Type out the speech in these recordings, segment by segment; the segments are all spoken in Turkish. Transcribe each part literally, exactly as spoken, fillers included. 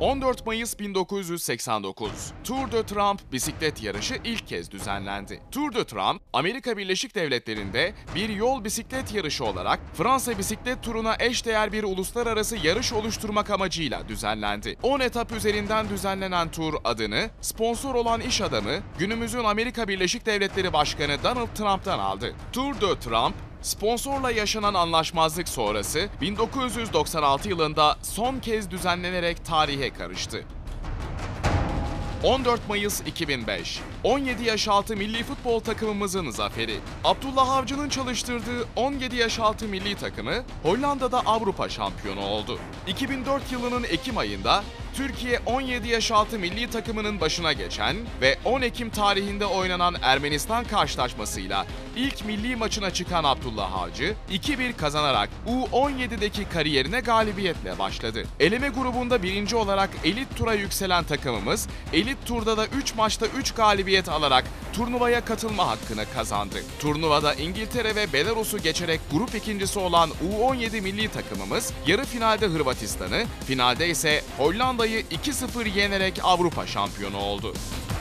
on dört Mayıs bin dokuz yüz seksen dokuz, Tour de Trump bisiklet yarışı ilk kez düzenlendi. Tour de Trump, Amerika Birleşik Devletleri'nde bir yol bisiklet yarışı olarak Fransa bisiklet turuna eşdeğer bir uluslararası yarış oluşturmak amacıyla düzenlendi. on etap üzerinden düzenlenen tur adını sponsor olan iş adamı, günümüzün Amerika Birleşik Devletleri Başkanı Donald Trump'tan aldı. Tour de Trump, sponsorla yaşanan anlaşmazlık sonrası bin dokuz yüz doksan altı yılında son kez düzenlenerek tarihe karıştı. on dört Mayıs iki bin beş, on yedi yaş altı milli futbol takımımızın zaferi. Abdullah Avcı'nın çalıştırdığı on yedi yaş altı milli takımı Hollanda'da Avrupa şampiyonu oldu. iki bin dört yılının Ekim ayında Türkiye on yedi yaş altı milli takımının başına geçen ve on Ekim tarihinde oynanan Ermenistan karşılaşmasıyla ilk milli maçına çıkan Abdullah Avcı, iki bir kazanarak U on yedideki kariyerine galibiyetle başladı. Eleme grubunda birinci olarak elit tura yükselen takımımız, elit turda da üç maçta üç galibiyet alarak turnuvaya katılma hakkını kazandı. Turnuvada İngiltere ve Belarus'u geçerek grup ikincisi olan U on yedi milli takımımız, yarı finalde Hırvatistan'ı, finalde ise Hollanda'yı iki sıfır yenerek Avrupa şampiyonu oldu.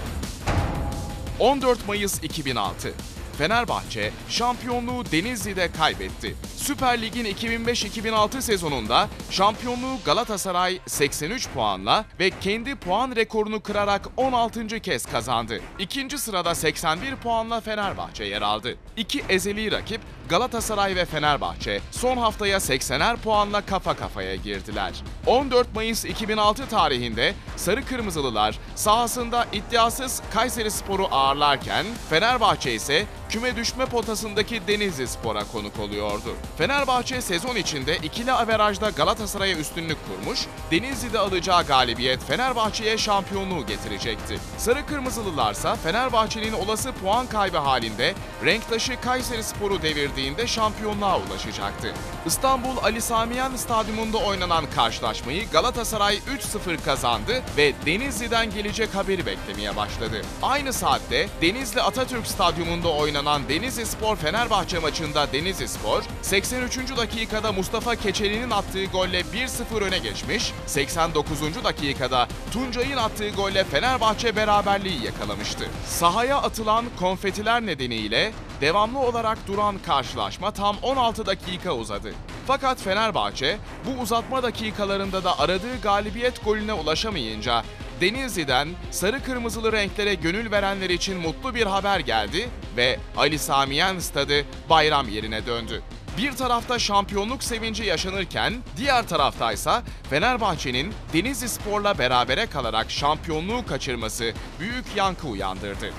on dört Mayıs iki bin altı, Fenerbahçe şampiyonluğu Denizli'de kaybetti. Süper Lig'in iki bin beş iki bin altı sezonunda şampiyonluğu Galatasaray seksen üç puanla ve kendi puan rekorunu kırarak on altıncı kez kazandı. İkinci sırada seksen bir puanla Fenerbahçe yer aldı. İki ezeli rakip Galatasaray ve Fenerbahçe son haftaya seksener puanla kafa kafaya girdiler. on dört Mayıs iki bin altı tarihinde Sarı Kırmızılılar sahasında iddiasız Kayserispor'u ağırlarken Fenerbahçe ise küme düşme potasındaki Denizlispor'a konuk oluyordu. Fenerbahçe sezon içinde ikili averajda Galatasaray'a üstünlük kurmuş, Denizli'de alacağı galibiyet Fenerbahçe'ye şampiyonluğu getirecekti. Sarı Kırmızılılarsa Fenerbahçe'nin olası puan kaybı halinde renktaşı Kayserispor'u devirdiğinde şampiyonluğa ulaşacaktı. İstanbul Ali Sami Yen Stadyumunda oynanan karşılaşmayı Galatasaray üç sıfır kazandı ve Denizli'den gelecek haberi beklemeye başladı. Aynı saatte Denizli Atatürk Stadyumunda oynanan Denizlispor Fenerbahçe maçında Denizlispor seksen üçüncü dakikada Mustafa Keçeli'nin attığı golle bir sıfır öne geçmiş, seksen dokuzuncu dakikada Tuncay'ın attığı golle Fenerbahçe beraberliği yakalamıştı. Sahaya atılan konfetiler nedeniyle devamlı olarak duran karşılaşma tam on altı dakika uzadı. Fakat Fenerbahçe bu uzatma dakikalarında da aradığı galibiyet golüne ulaşamayınca Denizli'den sarı kırmızılı renklere gönül verenler için mutlu bir haber geldi ve Ali Sami Yen Stadı bayram yerine döndü. Bir tarafta şampiyonluk sevinci yaşanırken diğer taraftaysa Fenerbahçe'nin Denizlispor'la berabere kalarak şampiyonluğu kaçırması büyük yankı uyandırdı.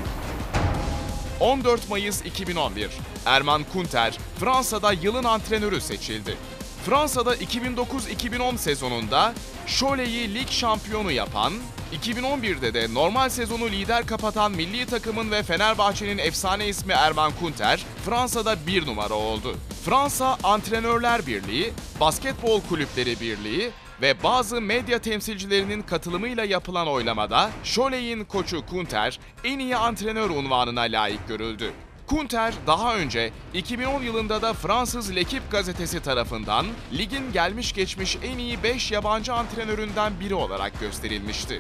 on dört Mayıs iki bin on bir, Erman Kunter Fransa'da yılın antrenörü seçildi. Fransa'da iki bin dokuz iki bin on sezonunda Cholet'i lig şampiyonu yapan, iki bin on birde de normal sezonu lider kapatan milli takımın ve Fenerbahçe'nin efsane ismi Erman Kunter, Fransa'da bir numara oldu. Fransa Antrenörler Birliği, Basketbol Kulüpleri Birliği ve bazı medya temsilcilerinin katılımıyla yapılan oylamada Cholet'in koçu Kunter en iyi antrenör unvanına layık görüldü. Kunter daha önce iki bin on yılında da Fransız L'Equipe gazetesi tarafından ligin gelmiş geçmiş en iyi beş yabancı antrenöründen biri olarak gösterilmişti.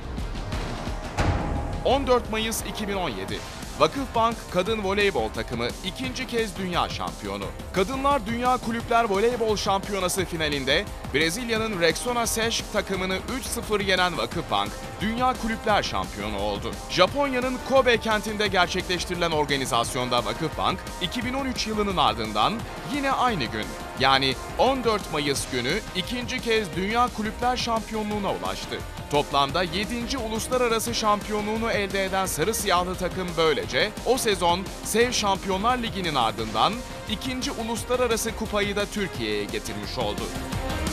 on dört Mayıs iki bin on yedi, Vakıfbank Kadın Voleybol takımı ikinci kez dünya şampiyonu. Kadınlar Dünya Kulüpler Voleybol Şampiyonası finalinde Brezilya'nın Rexona Sesh takımını üç sıfır yenen Vakıfbank, Dünya Kulüpler Şampiyonu oldu. Japonya'nın Kobe kentinde gerçekleştirilen organizasyonda Vakıfbank, iki bin on üç yılının ardından yine aynı gün, yani on dört Mayıs günü ikinci kez Dünya Kulüpler Şampiyonluğuna ulaştı. Toplamda yedinci uluslararası şampiyonluğunu elde eden sarı siyahlı takım böylece o sezon Sev Şampiyonlar Ligi'nin ardından ikinci uluslararası kupayı da Türkiye'ye getirmiş oldu.